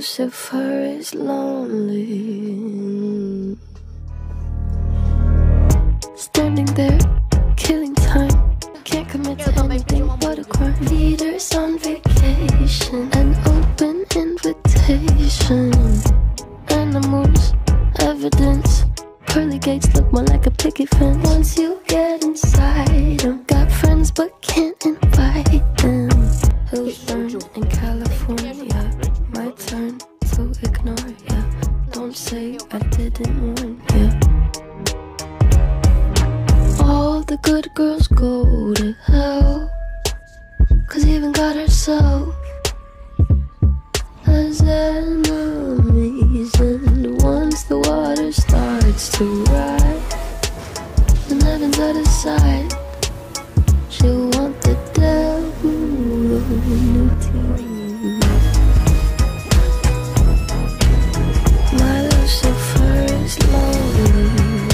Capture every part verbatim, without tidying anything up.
Lucifer is lonely, standing there, killing time. Can't commit to anything but a crime. Leaders on vacation, an open invitation. Animals, evidence. Pearly gates look more like a picket fence. Once you get inside them, got friends but can't invite them. Hills burn in California, my turn to ignore ya. Don't say I didn't warn ya. All the good girls go to hell, cause even God herself has enemies. And once the water starts to rise and heaven's out of sight, she'll want the devil on her team. My Lucifer is lonely.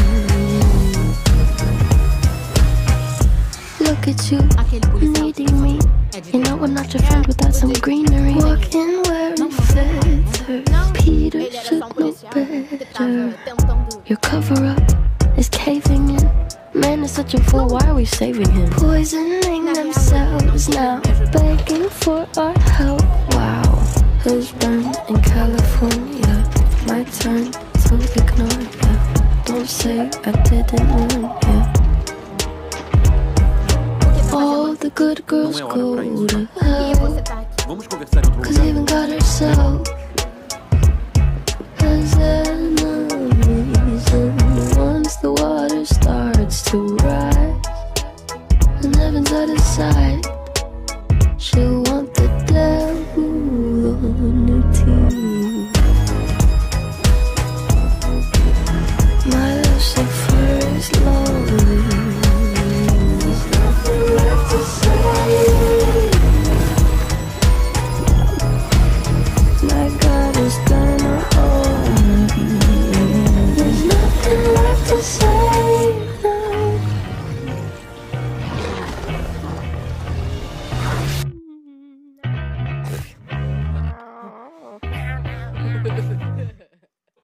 Look at you, needing me. You know I'm not your friend without some greenery. Walking wearing feathers, Peter should know better. Your cover-up is caving in. Man is such a fool, why are we saving him? Poisoning themselves now, begging for our help. Wow, hills burn in California, my turn to ignore ya. Don't say I didn't warn ya. All the good girls go to hell, cause even God herself